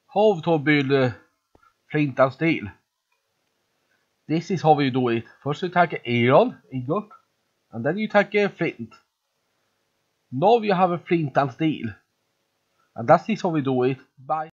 How to build flint and steel. This is how we do it. First you take iron, ingot, and then you take a flint. Now you have a flint and steel. And that is how we do it. Bye.